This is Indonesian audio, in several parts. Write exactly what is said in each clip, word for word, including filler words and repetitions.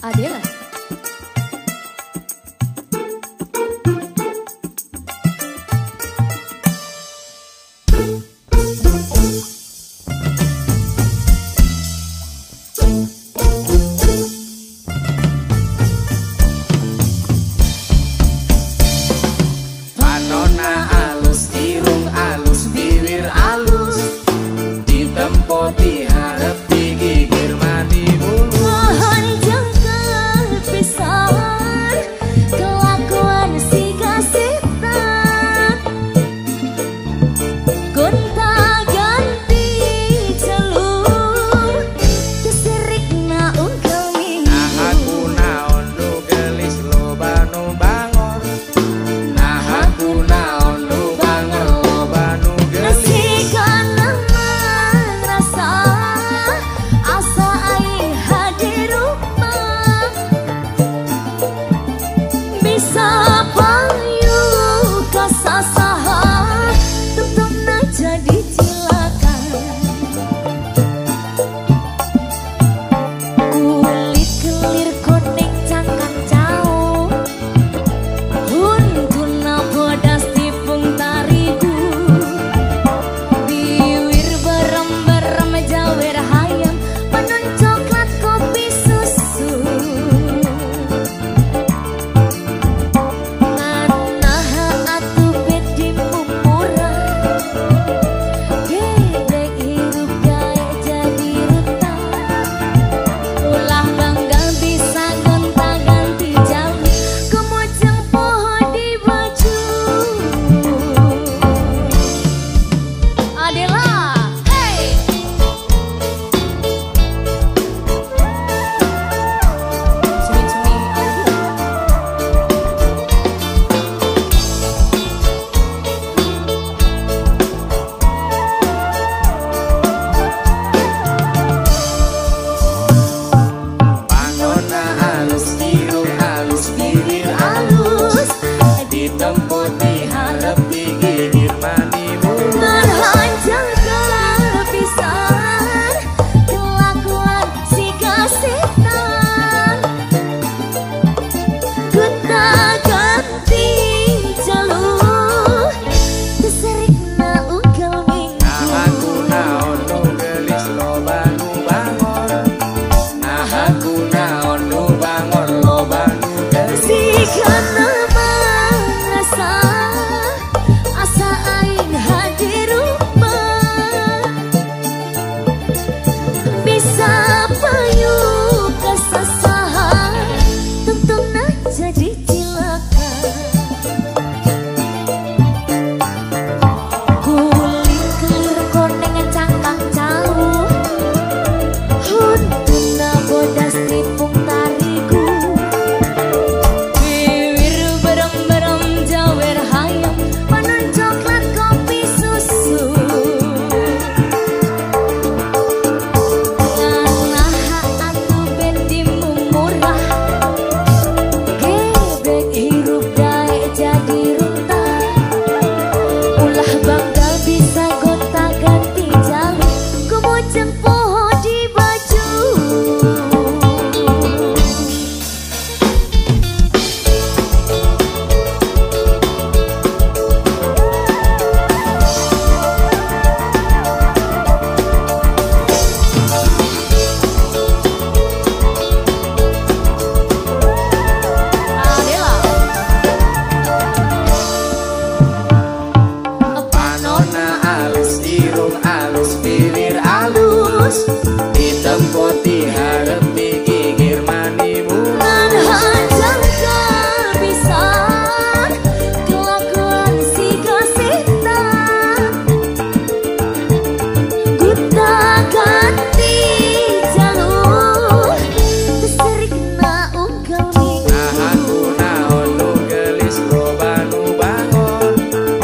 Adela.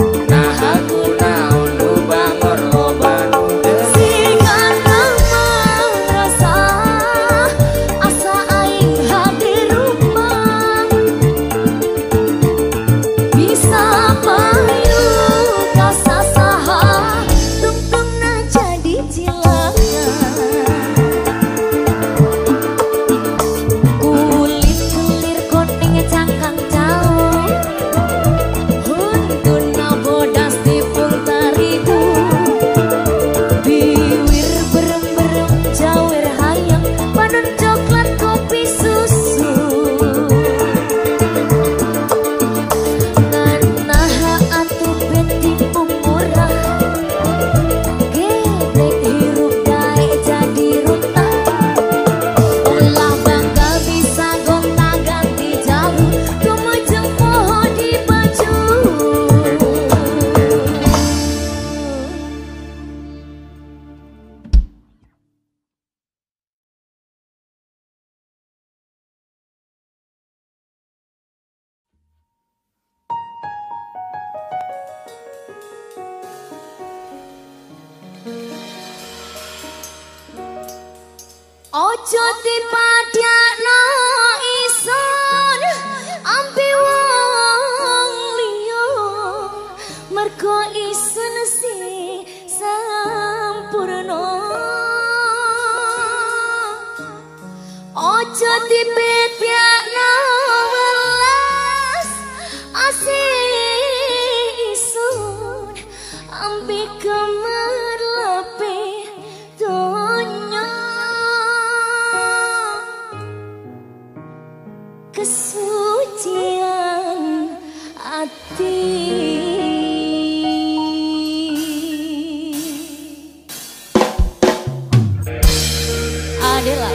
Nah aku naon nu bangor loba nu teu. Sigan nama Ojo dipadakno isun ampe wong liya mergo isun sing sampurna. Ojo dipedakno welas asih isun ampe gemerlepe donya. Kesucian hati adalah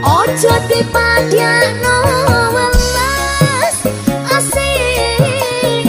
dipadakno welas asih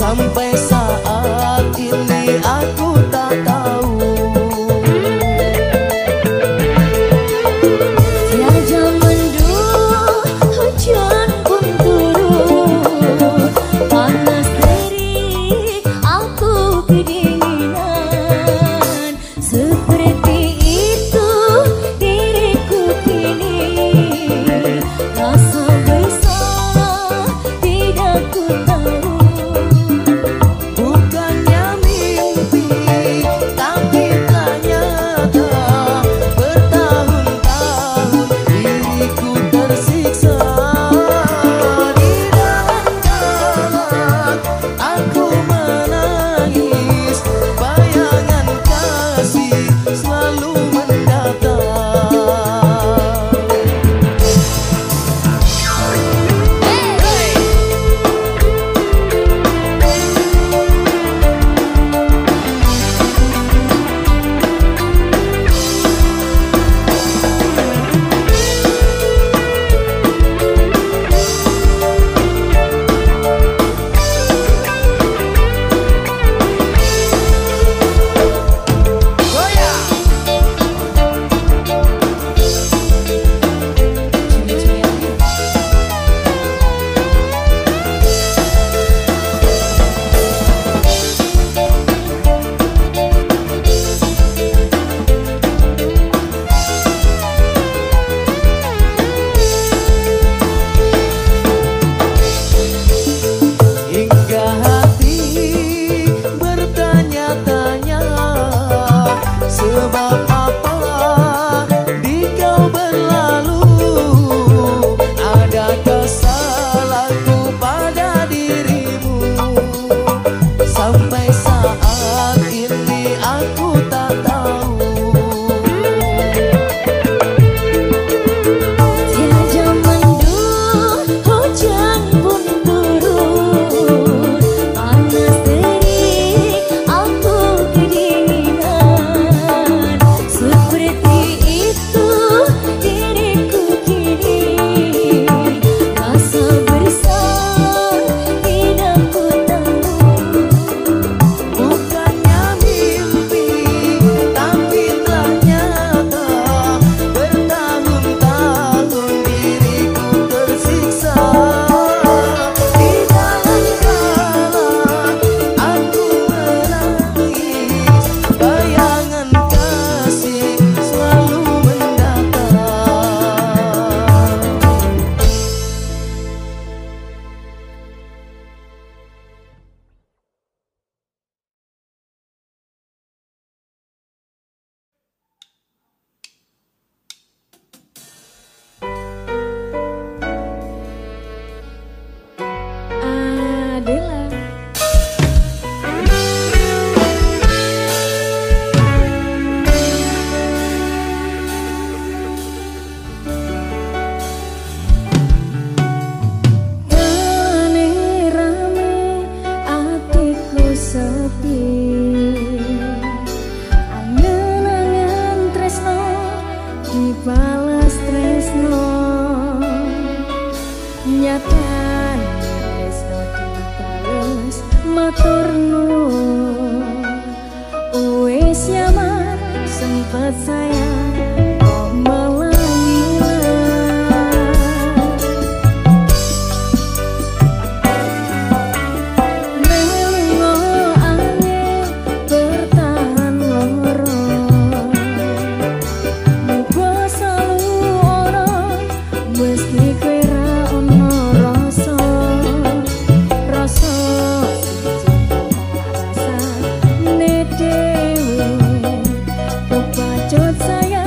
Sampai saat ini aku tak tahu. Tiada mendung, hujan pun turun, panas terik, aku kedinginan. Seperti itu diriku kini, rasa bersalah tidak ku tahu. Saya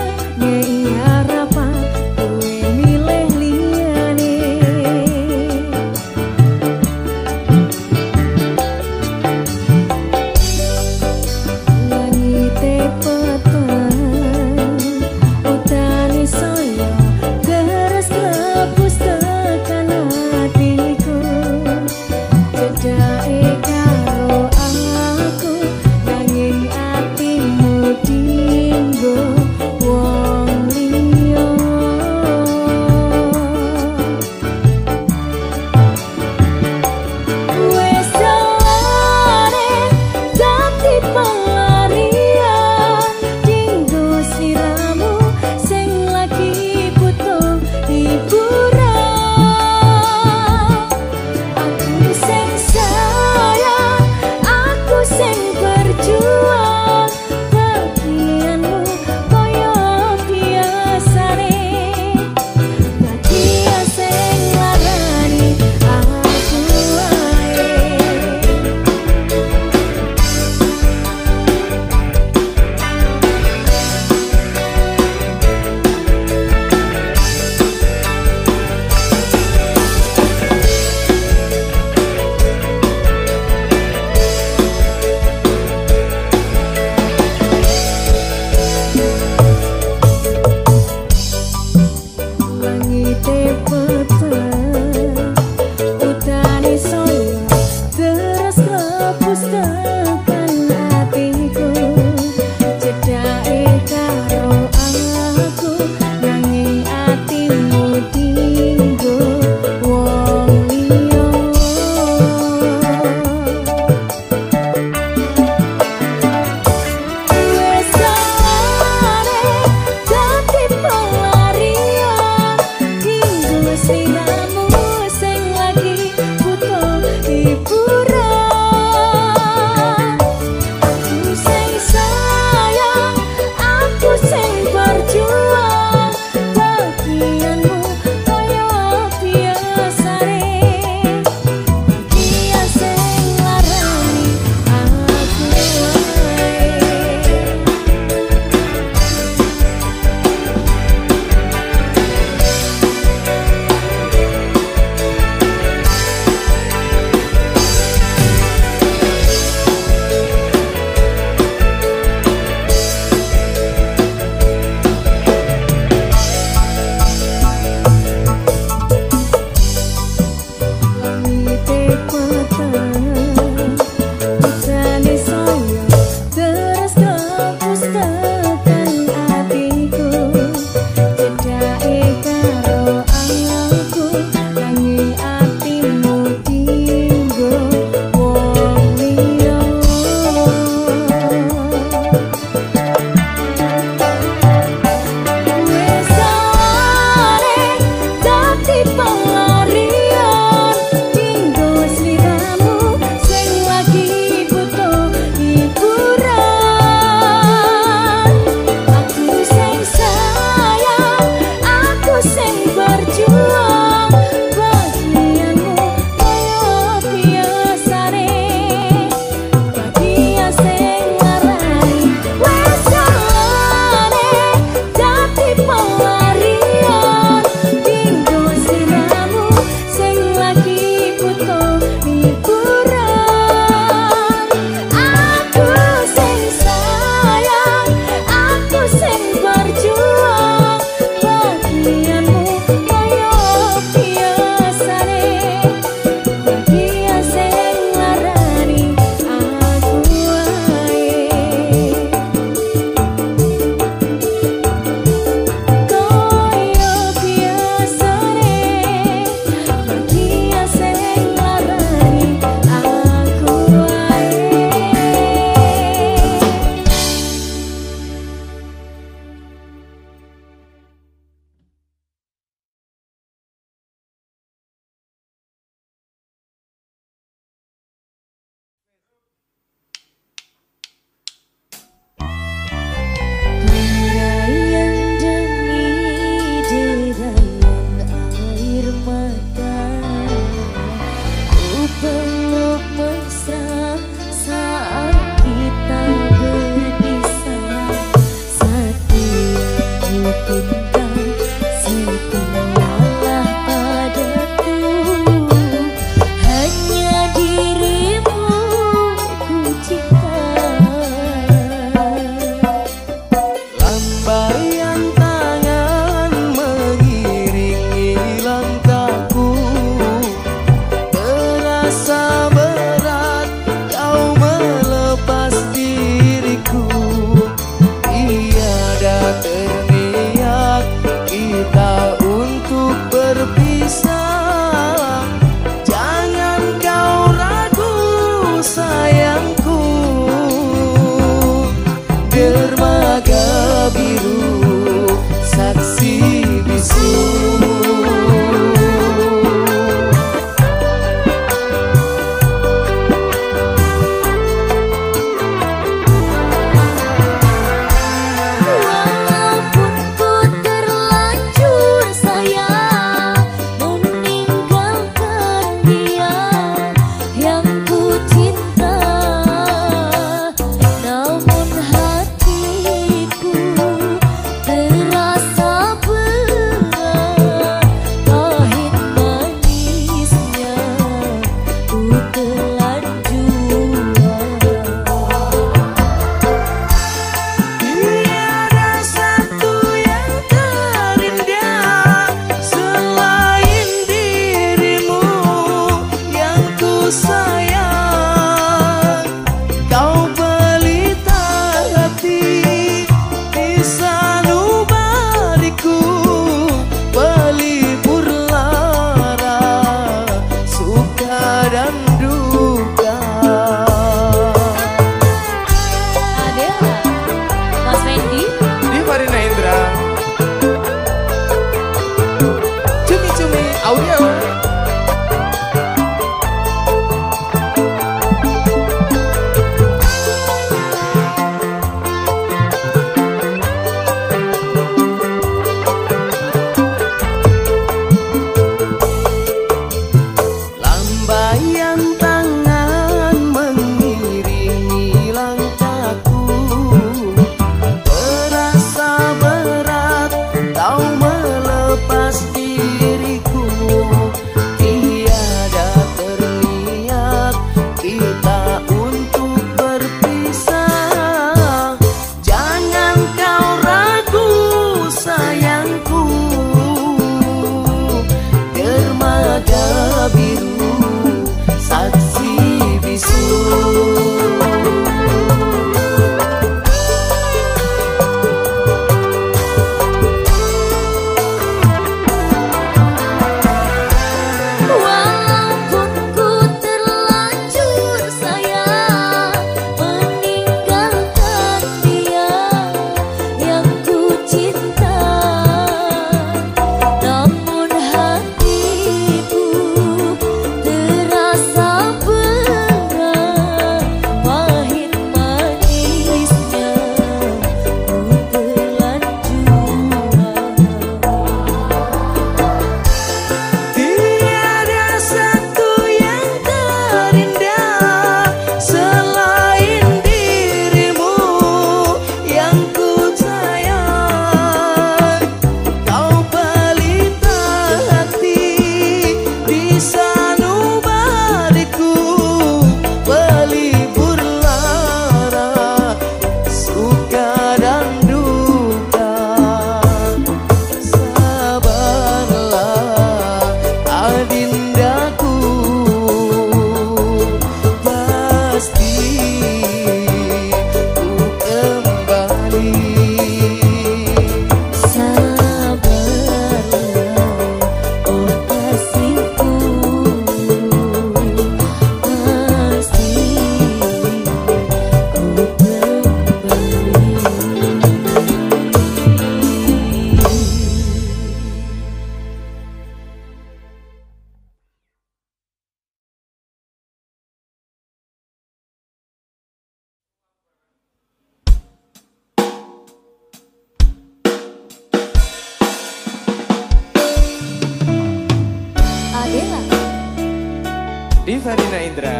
Farina Indra.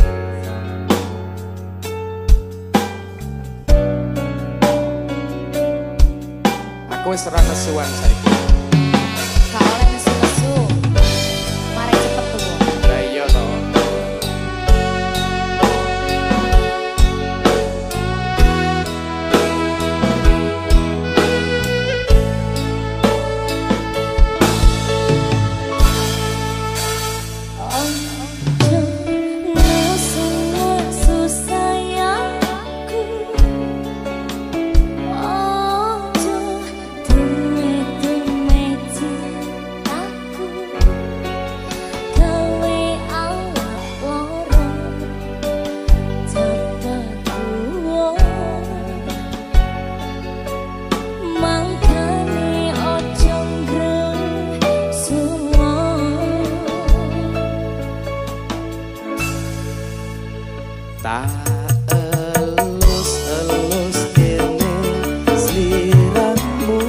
Aku wis ora nesuan saiki. Gak oleh nesu-nesu. Mari cepet tuh. Lah iya to. Tak elus-elus kene sliramu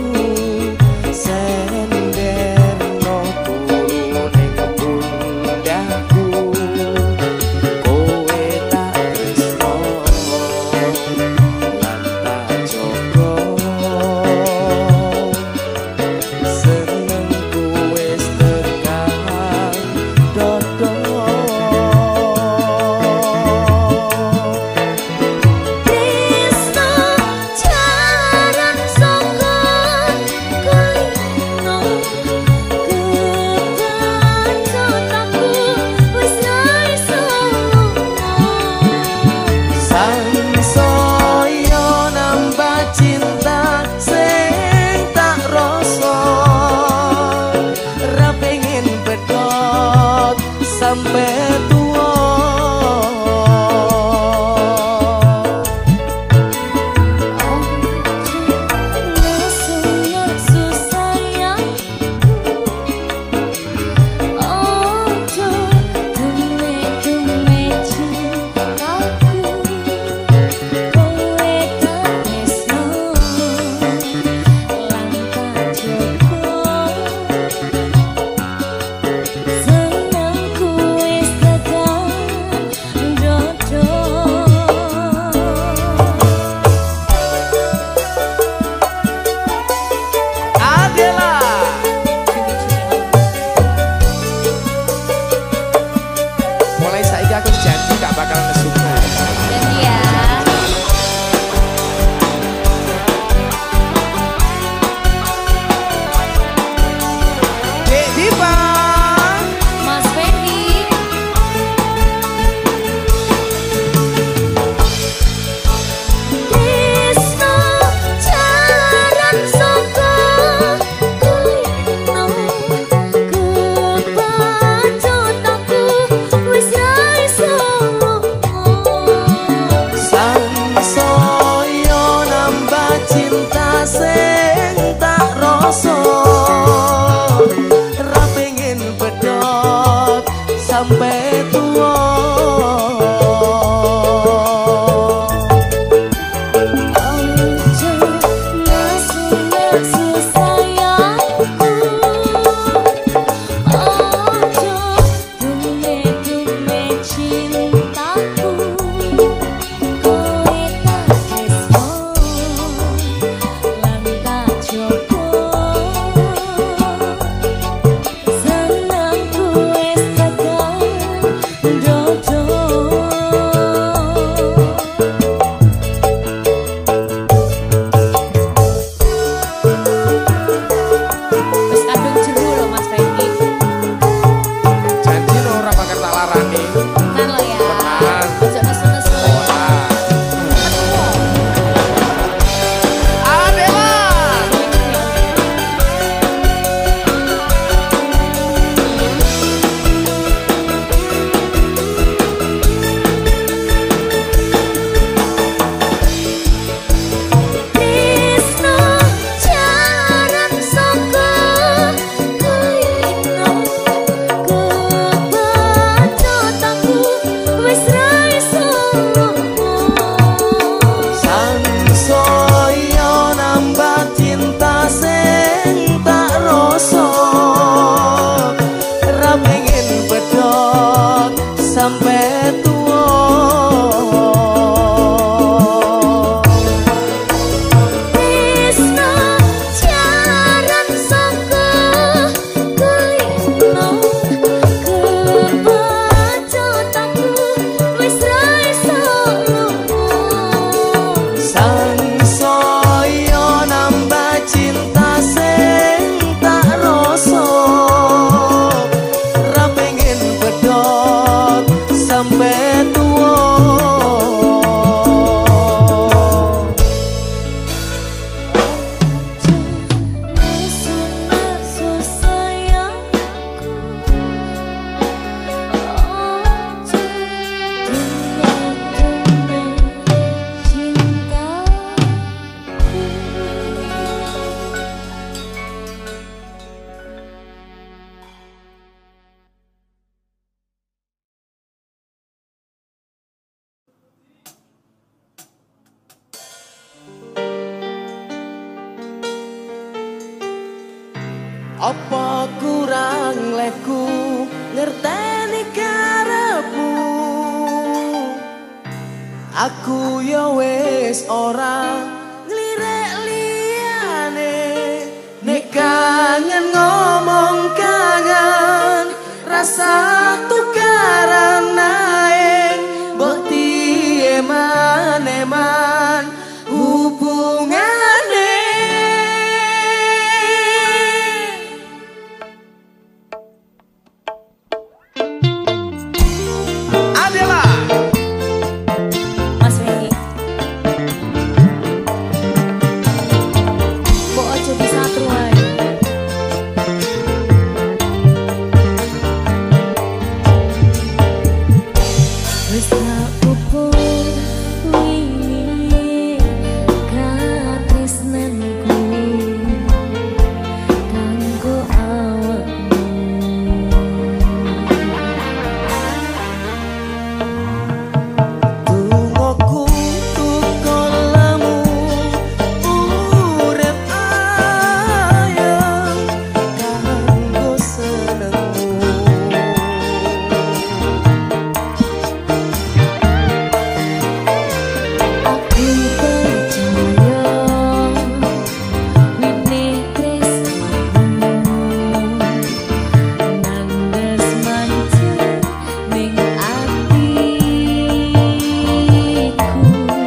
senderno turu ning pundakku kowe tak tresno lan tak jogo senengku wis tekan dodo. Sampai tua nesu-nesu sayangku. Ojo dume-dume cintaku. Apa kurang leku ngerteni karepmu? Aku ya wis ora nglirek liyane. Nek kangen ngomong kangen, rasa tukaran naik. Mbok tiye man-eman hubungane. Adela Mas Wengi. Mbok aja disatru ae. Wis tak pupur wingi katresnanku kanggo awakmu. Tungoku tukul lemu urip ayem kanggo senengmu. Aku percaya wine tresnamu nandes mancur ning atiku.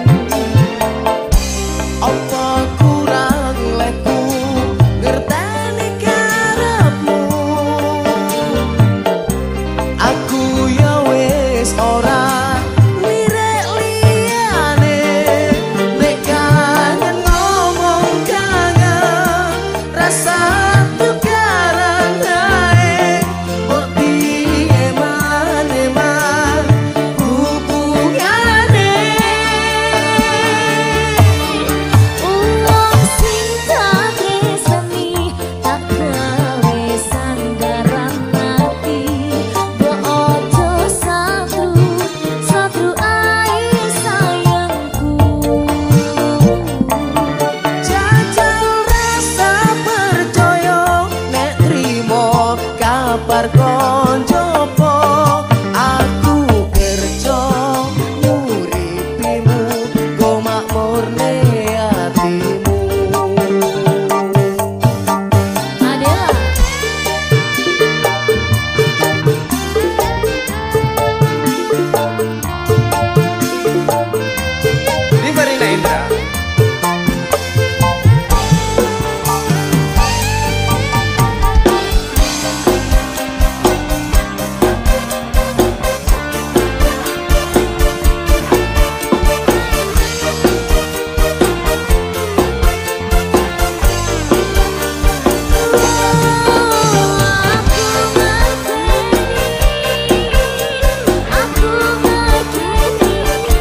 Apa kurang leku ngerteni karepmu? Aku ya wis ora nglirek liyane. Nek kangen ngomong kangen, rasa tukaran naik. Mbok piye man-eman hubungane. Wong sing tak tresnani tak gawe sanggaran ati. Mbok aja satru, satru ae sayangku. Jajal rasa percaya nek trimo kabar koncopo. Aku kerja nguripimu go makmurne atimu. Adela. Riverina Indra. Aku ngerteni,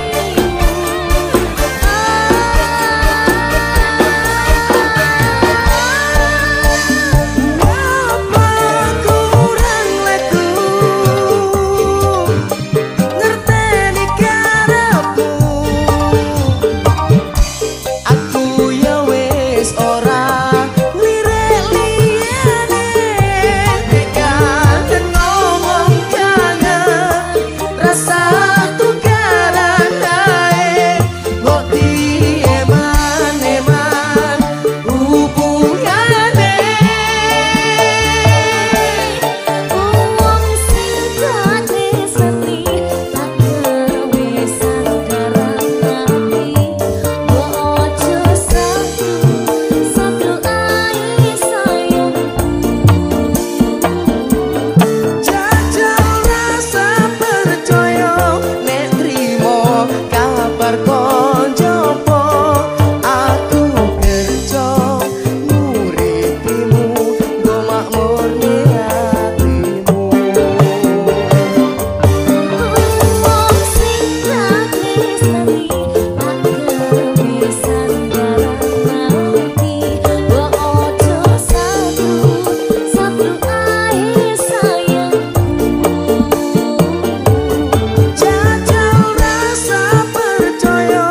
Apa kurang leku ngerteni karepmu? Aku ya wis ora nglirek liyane. Nek kangen ngomong kangen, rasa tukaran naik. Mbok piye man-eman hubungane. wong sing tak tresnani tak gawe sanggaran ati. Mbok aja satru, satru ae sayangku. Jajal rasa percaya nek trimo kabar koncopo. Aku kerja nguripimu go makmurne atimu. Wong sing tak tresnani tak gawe sanggaran ati. Mbok aja satru, satru ae sayangku. Jajal rasa percaya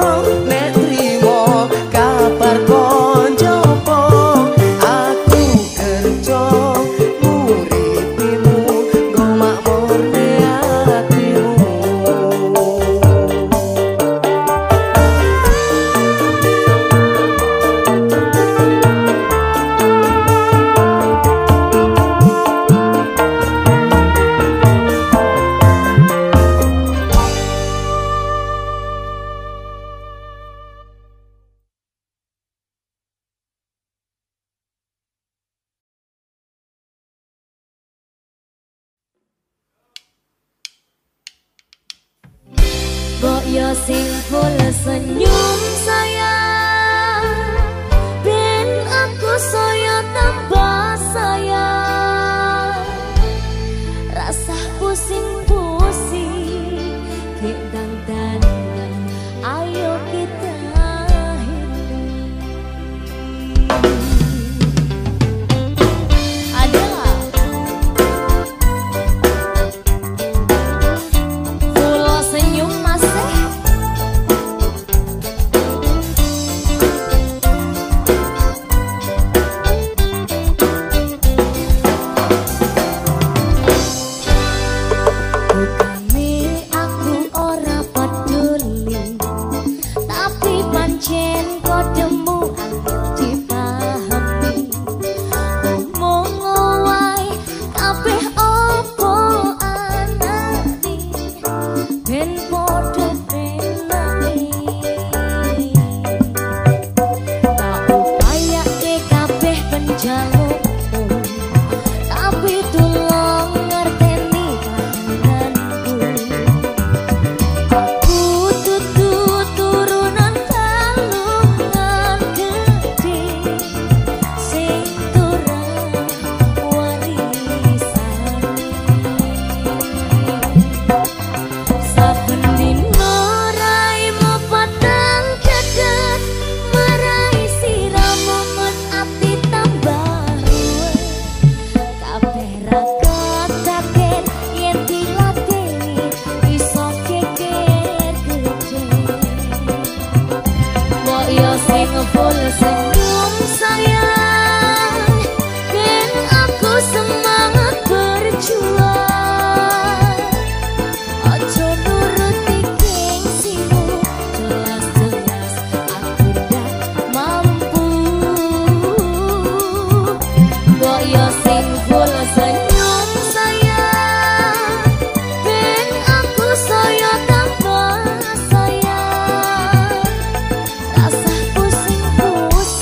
yo sing full senyum sayang, ben aku saya tambah sayang. Rasa pusing-pusing kek dandanan, ayo kita full senyum sayang, ben aku semangat berjuang. Ojo nuruti gengsimu, jelas-jelas aku dah mampu. Kok yo sing full senyum sayang, ben aku saya tambah sayang. Rasa pusing-pusing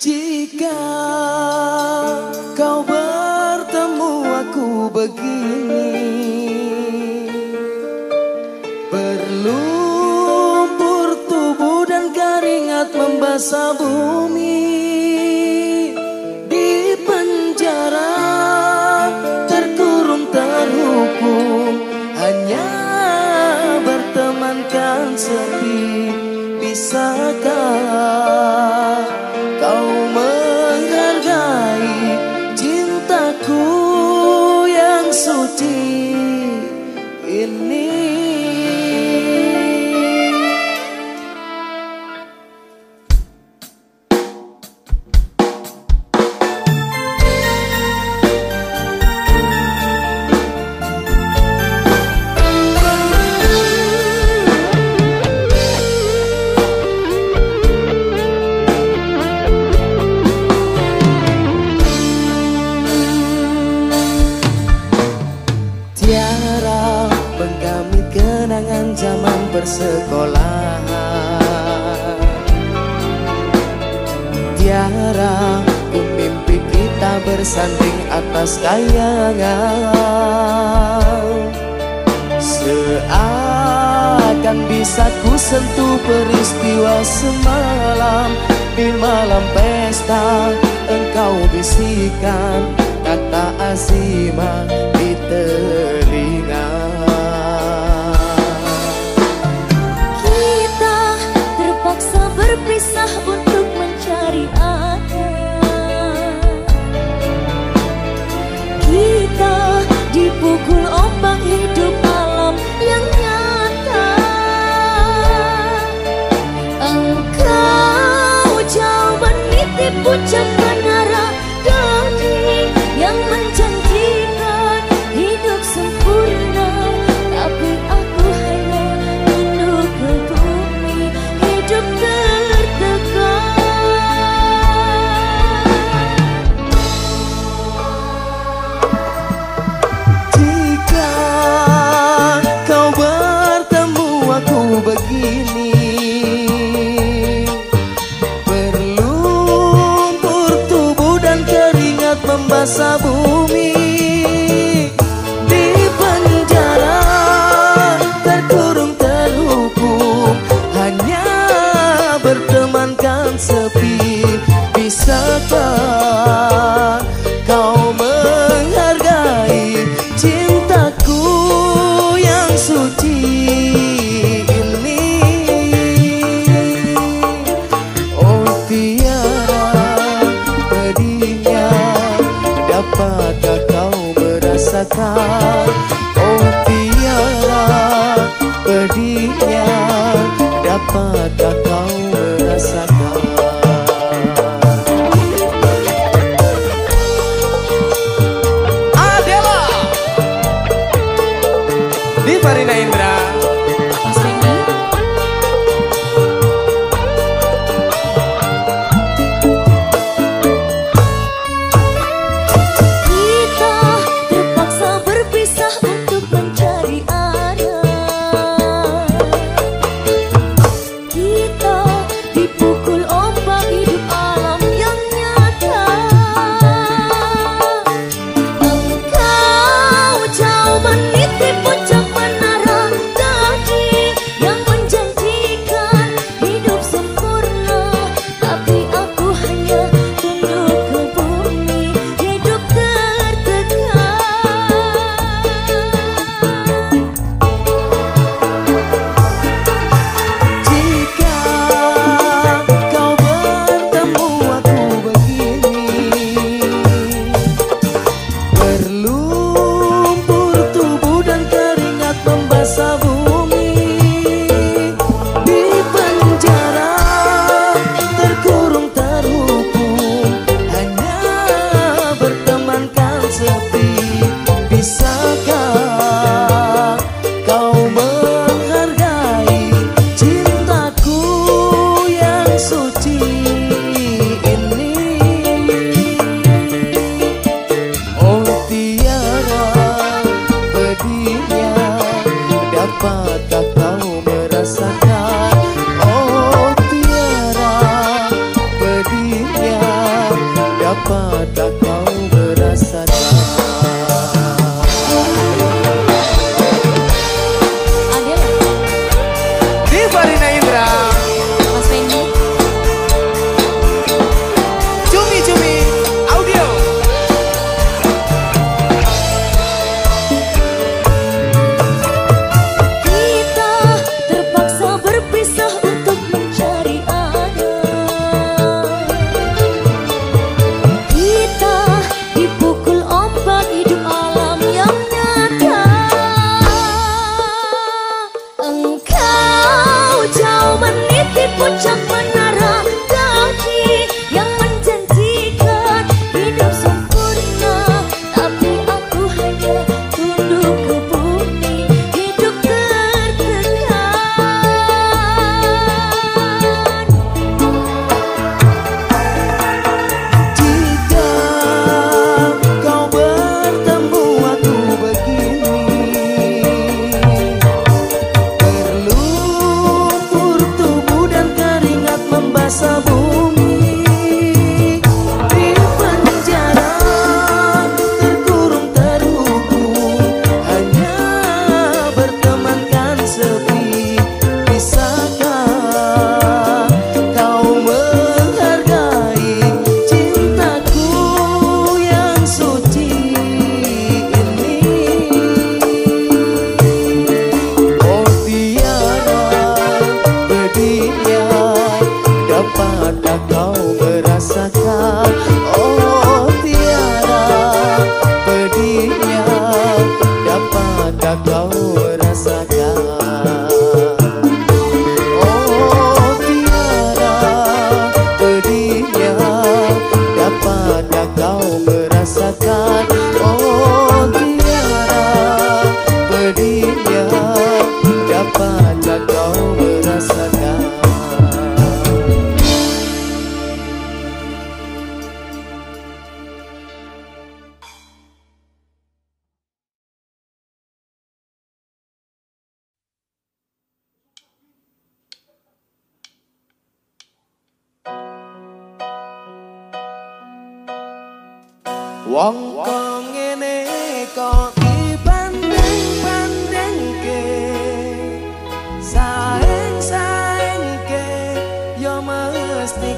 Jika kau bertemu aku begini, berlumpur tubuh dan keringat membasah bumi, di penjara terkurung terhukum, hanya bertemankan sepi. Bisakah kau menghargai cintaku yang suci ini? Tiara menggamit kenangan zaman persekolahan, tiara mimpi kita bersanding atas kayangan. Seakan bisa ku sentuh peristiwa semalam, di malam pesta engkau bisikan kata azimah di telinga. Kita terpaksa berpisah untuk mencari arah. Kita dipukul ombak hidup alam yang nyata. Engkau jauh menitip ucap menara gading yang menjanjikan hidup sempurna, tapi aku hanya rindu ke bumi, hidup tertekan. Jika kau bertemu aku begini, berlumpur tubuh dan keringat membasah bumi, di penjara terkurung terhukum, hanya bertemankan sepi. Bisakah kau menghargai cintaku yang suci ini? Oh tiara pedihnya, dapatkah kau merasakan? Oh tiara pedihnya, dapatkah kau merasakan? Adela di Farina Indra. Mas Randy, kita terpaksa berpisah untuk mencari arah. Kita dipukul ombak hidup alam yang nyata. Engkau jauh menitip ucap menara Wong kok ngene kok dibanding-bandingke, saing-saingke yo mesti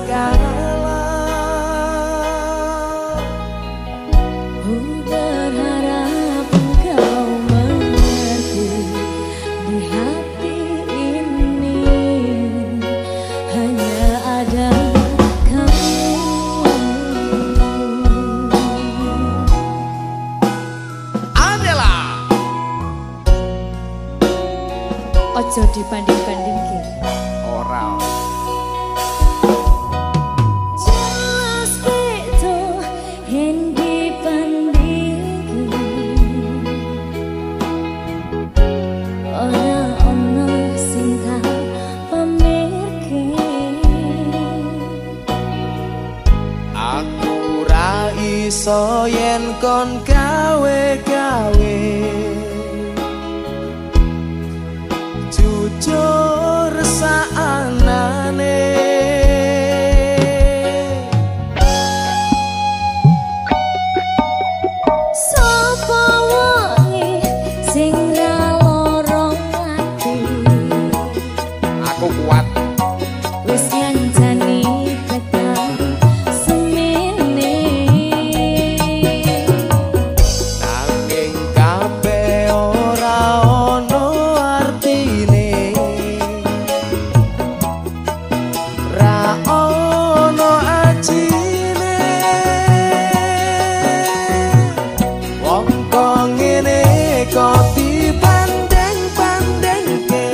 kalah. Ku berharap engkau mengerti, di hati ini hanya ada ojo dibanding-bandingke. Ora. Jelas beda yen dibandingke. Ora ono sing tak pamerke. Aku ra iso yen kon gawe-gawe, jujur saanane. Sapa wae sing ra lorong ati, Aku kuat. wis nyancani tekan semene. Nanging kabeh ora ono artine, ra ono ajine. Wong kok ngene kok dibanding-bandingke,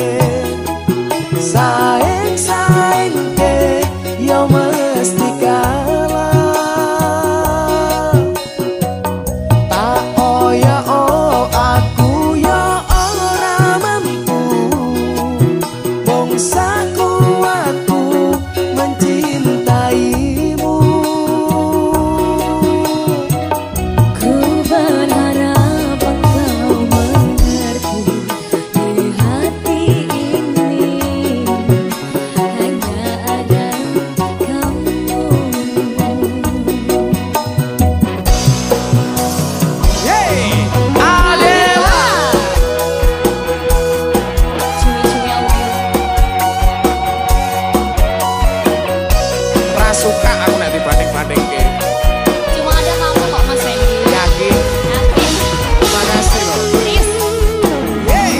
saing-saingke yo mesti kalah. Tak oya oh aku yo ora mampu, wong sakuatku mencintaimu. Ku berharap engkau mengerti, di hati ini hanya ada kamu. Yeay, Adela. Cumi-cumi awal. Ra suka aku nek dibanding-bandingke. Cuma ada kamu kok Mas Randy. Yakin? Yakin? Makasih loh. Please. Yeay.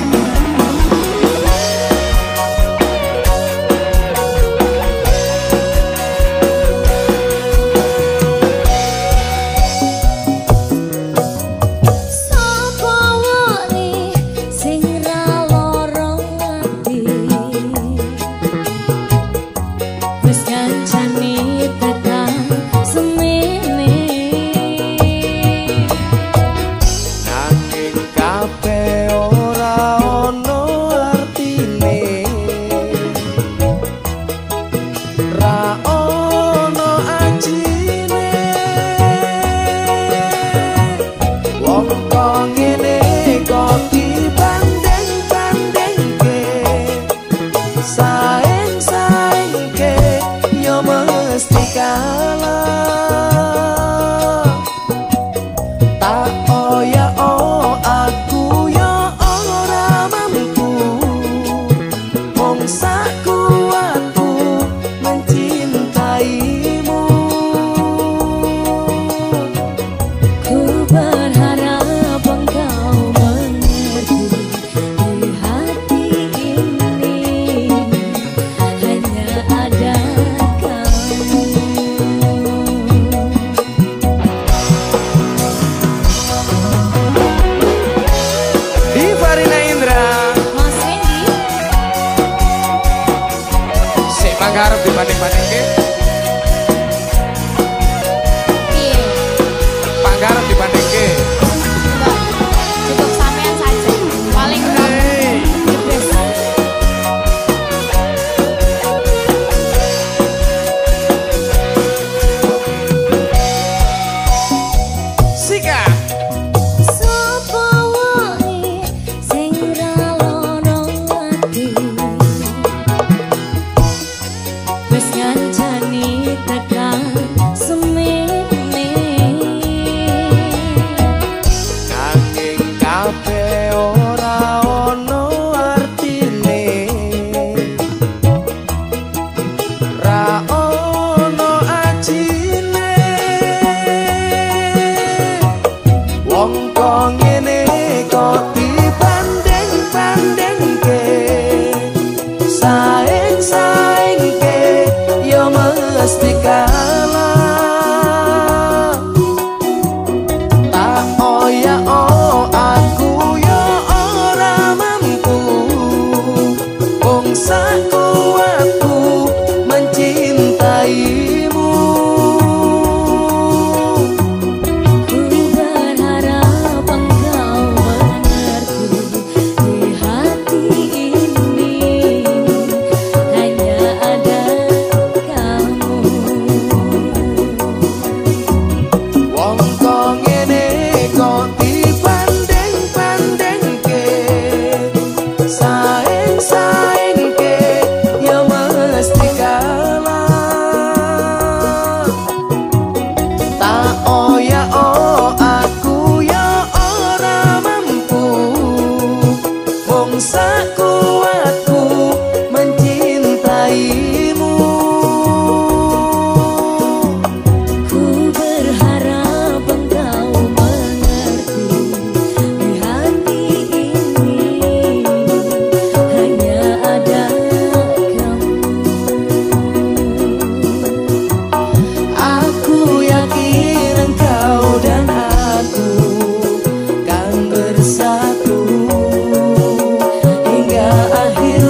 Sapa wae sing ra lorong ati, wis kancane tekan semene. Nanging kabeh ora ono artine, ra ono ajine. Wong kok ngene kok dibanding-bandingke, saing-saingke yo mesti kalah. Tak oya oh aku yo ora mampu, wong sakuatku mencintaimu. Ku berharap engkau mengerti, di hati ini hanya ada kamu. Diva Rina Indra, Mas Randy, sik manggarep dibanding-bandingke, piye? manggarep dibandingke. Enggak, cukup sampean saja. Paling enggak Hey. the best. Sika. Sapa wae sing ra lorong ati, wis ngancani tak kuatku mencintaimu. Ku berharap engkau mengerti, di hati ini hanya ada kamu. Aku yakin engkau dan aku kan bersatu hingga akhir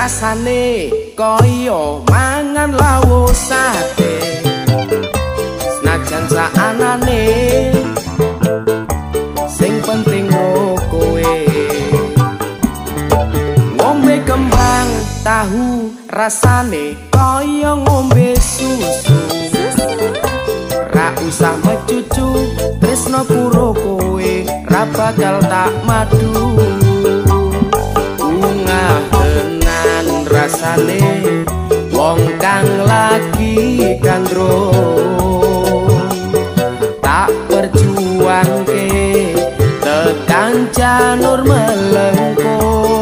rasane koyo mangan lawo sate. Senajan saanane sing penting ro kowe ngombe kembang tahu rasane koyo ngombe susu. Ra usah mecucu tresno kuro kowe ra bakal tak madu. Ungah tenan rasane wong kang lagi kandro tak perjuangke tekan janur melengkung.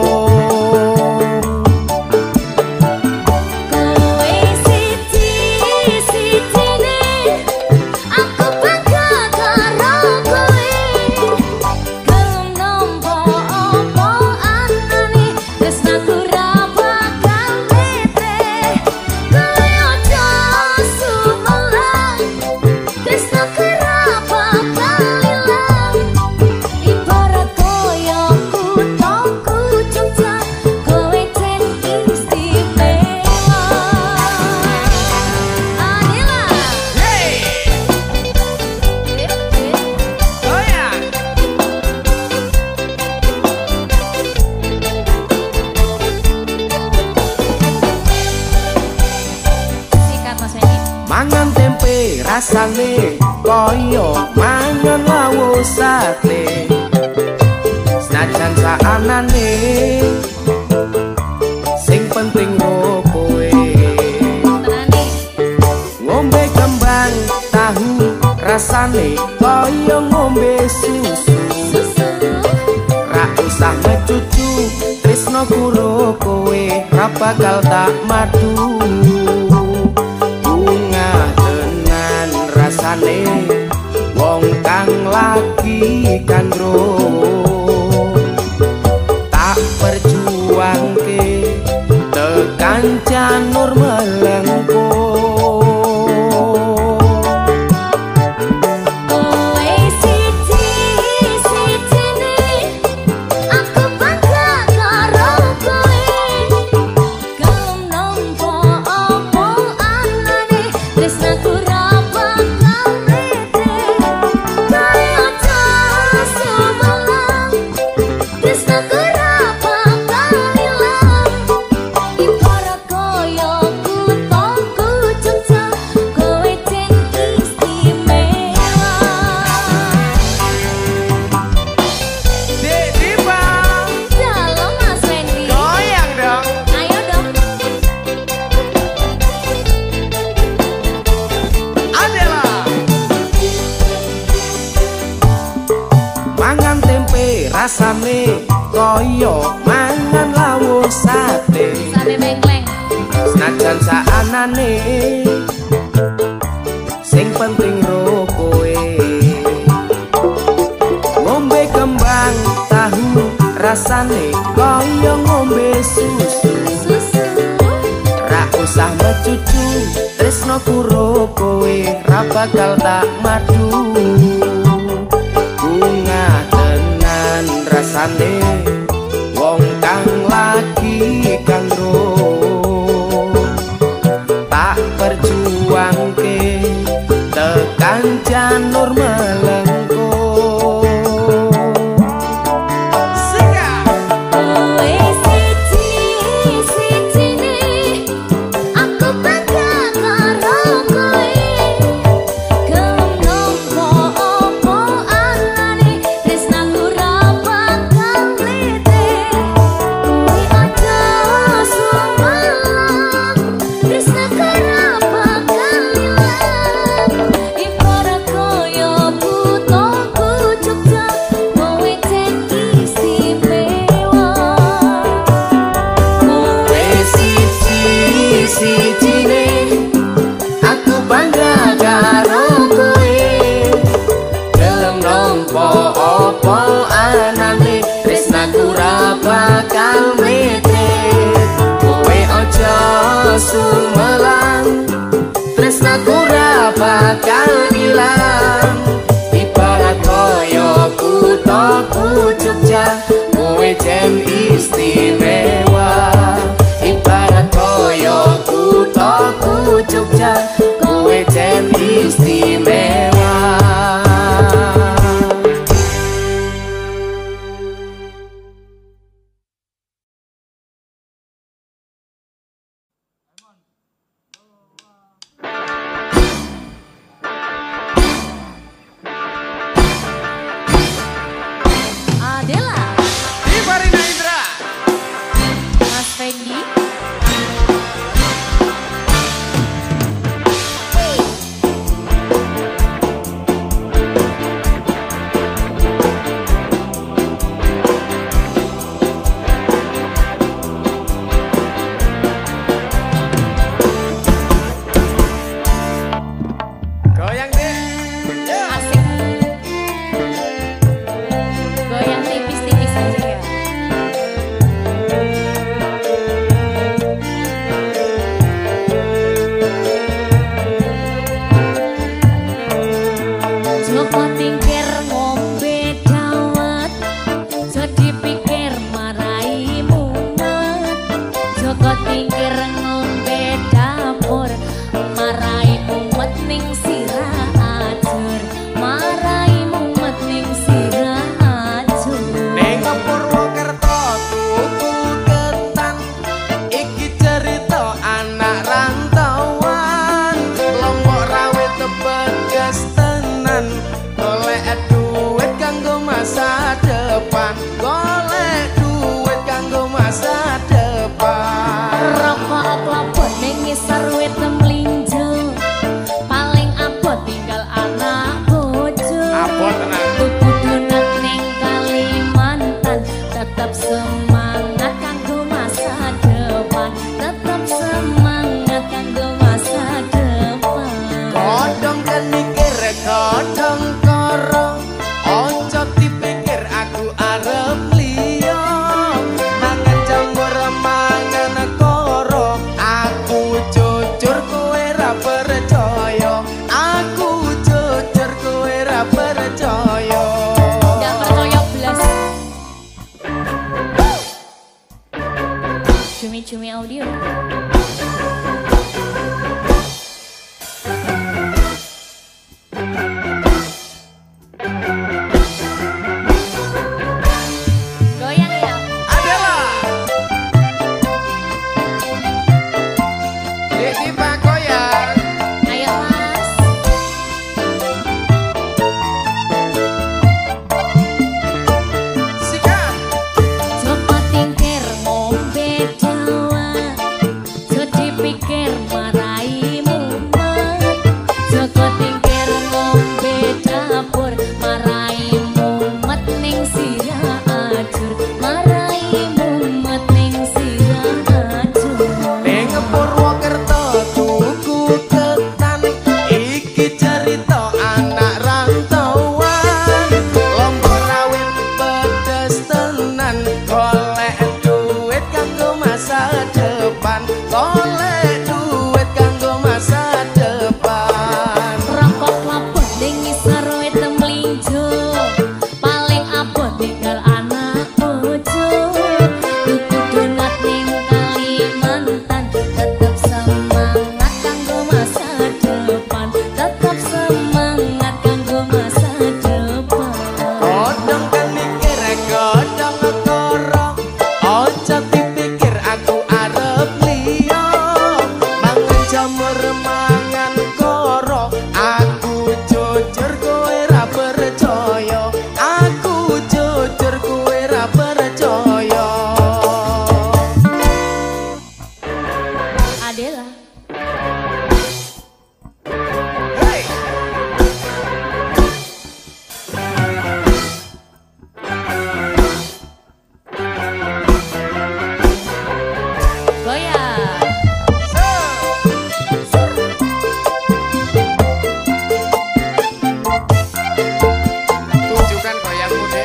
Mangan tempe rasane koyo mangan lawo sate. Senajan saanane sing penting ro kowe ngombe kembang tahu rasane koyo ngombe susu. Ra usah mecucu tresno kuro kowe ra bakal tak madu. Rasane wong kang lagi kandro tak perjuangke tekan janur melengkung. Rasane koyo mangan lawo sate. Sate bengkleng. Senajan saanane sing penting ro kowe ngombe kembang tahu rasane koyo ngombe susu. Ra usah mecucu tresno kuro kowe ra bakal tak madu. Rasane wong kang lagi kandro tak perjuangke tekan janur melengkung. Please Joko tingkir ngombe dapur marai mumet ning sirah ajur marai mumet ning sirah ajur Ning Purwokerto tuku ketan iki cerita anak rantauan Lombok rawit tebegas tenan golek duit kanggo masa depan golek duit kanggo masa depan rokok klopot ning ngisor wit mlinjo paling abot tinggal anak bojo abot tenan tuku donat ning Kalimantan tetap semangat kanggo masa depan tetap semangat kanggo masa depan Kodong kan mikir kodong korong Ojo dipikir aku arep liya Mangan jamur mangan koro Aku jujur kowe ra percaya Aku jujur kowe ra percaya nggak percaya belas cumi-cumi audio goyang ya Adalah Didi Pakoyan ayo mas Sikap Joko tingkir ngombe dawa Jo dipikir marai mumet Joko tingkir ngombe dapur marai mumet ning sirah ajur marai mumet ning sirah ajur Ning Purwokerto tuku ketan iki cerita anak rantauan Lombok rawit pedes tenan golek duit kanggo masa depan golek duit kanggo masa depan rokok klopot ning ngisor wit mlinjo paling abot tinggal anak bojo tuku donat ning Kalimantan tetap semangat kanggo masa depan tetap semangat kanggo masa depan Kodong kan mikir kodong korong Ojo dipikir aku arep liya Mangan jamur mangan koro Aku jujur kowe ra percaya Aku jujur kowe ra percaya Adela Hey! goyang Tunjukkan goyangmu dek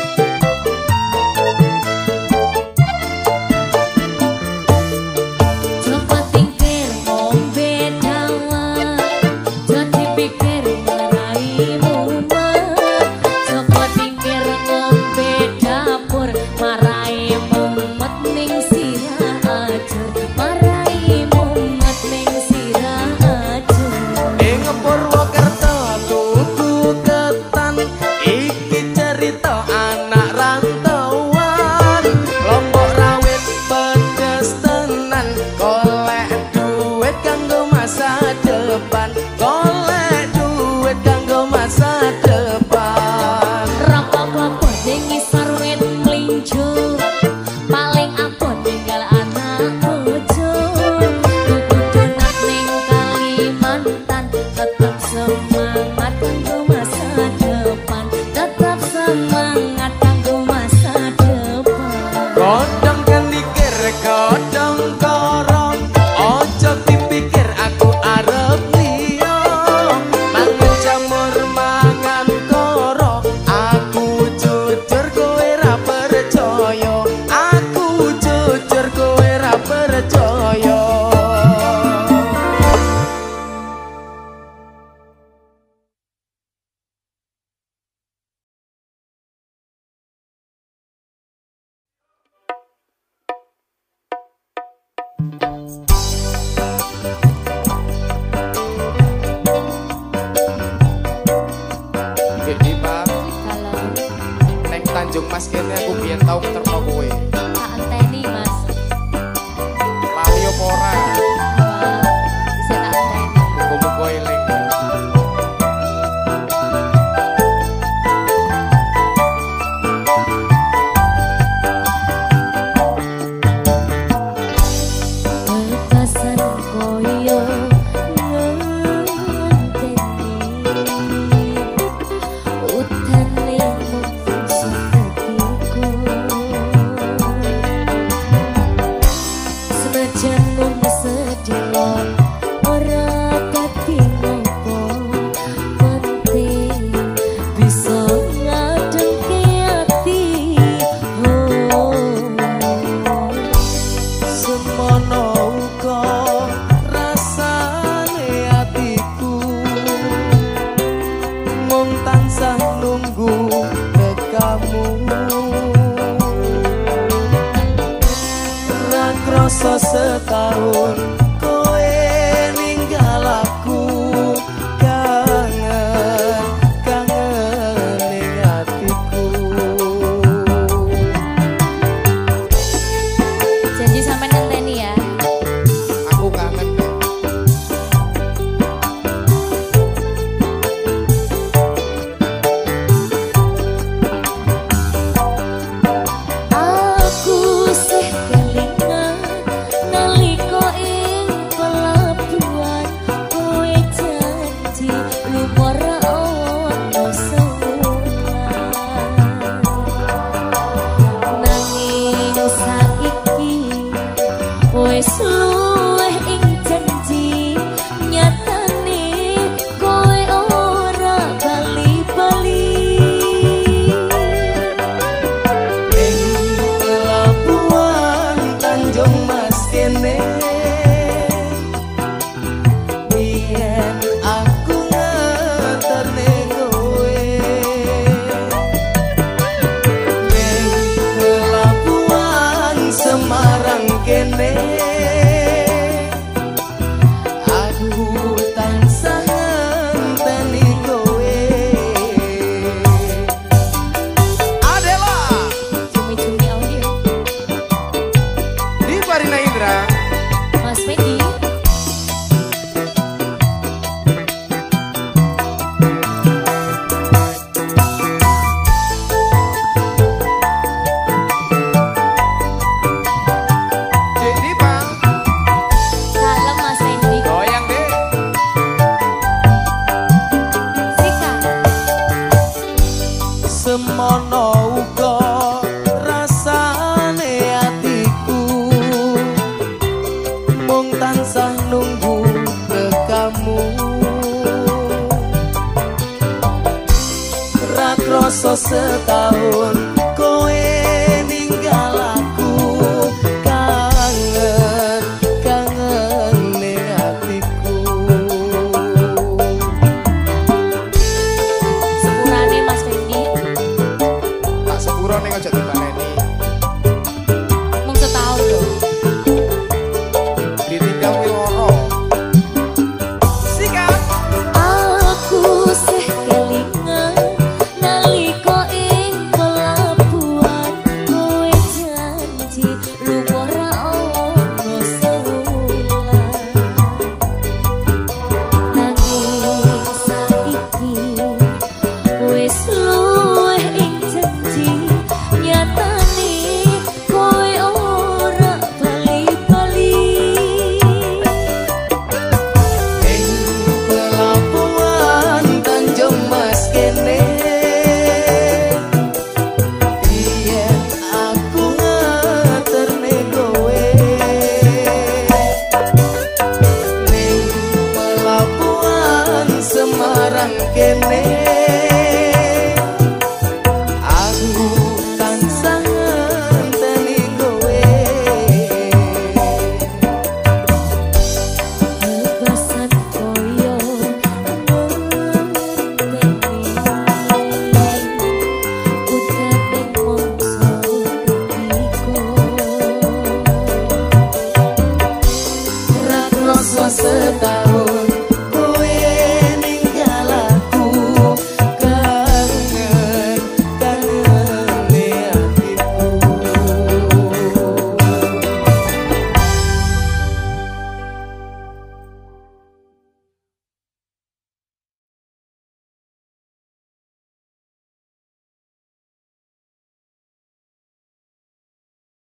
Joko tingkir ngombe dawa Jo dipikir marai mumet Joko tingkir ngombe dapur marai mumet ning sirah ajur marai mumet ning sirah ajur Ing Purwokerto tuku ketan iki cerita anak rantauan Lombok rawit pedes tenan golek duit kanggo masa depan golek duit kanggo masa depan rokok klopot ning ngisor wit mlinjo paling abot tinggal anak bojo tuku donat ning Kalimantan tetap semangat kanggo masa depan tetap semangat kanggo masa depan Kodong kan dikir kodong korong Ojo dipikir aku arep liya Mangan jamur mangan koro Aku jujur kowe ra percaya Aku jujur kowe ra percaya yen tau keterno kowe. Tak anteni Mas. Lali opo ora? Wah, bisa tak anteni. Muga-muga eling. Bebasan koyo ngenteni utane mung sing senajan mung sedilo ora dadi ngopo penting bisa ngadengke ati oh semono uga rasane atiku mung tansah nunggu tekamu ra krasa setahun kowe ninggal aku kangen kangen ning atiku. janji sampai ngenteni ya. Aku kangen. Aku sih kelingan nalika ing pelabuhan kowe janji lumur ono sewulan nanging saiki wis luwih ing janji nyatane kowe ora bali-bali. Ing pelabuhan Tanjung Mas kene biyen aku ngeterne kowe ing pelabuhan Semarang kene aku tansah ngenteni kowe. Adela Cumi-cumi audio di Barina Indra. Mas Medi. Dek Dipa, Kalem Mas Medi. goyang deh. Sika. Semono uga rasane atiku mung tansah nunggu tekamu ra krasa setahun kowe ninggal aku kangen kangen ning atiku. Sepurane Mas Medi. Tak sepuro ning aja dibaleni. Mung setahun lho. Ditinggal kuwi loro. Sikap. Aku sih kelingan nalika ing pelabuhan kowe janji lumur ono sewulan nanging saiki wis luwih ing janji nyatane kowe ora bali-bali. Ing pelabuhan Tanjung Mas kene biyen aku ngeterne kowe ning pelabuhan Semarang kene aku tansah ngenteni kowe. Bebasan koyo ngenteni utane mongso ketiko Ra krasa setahun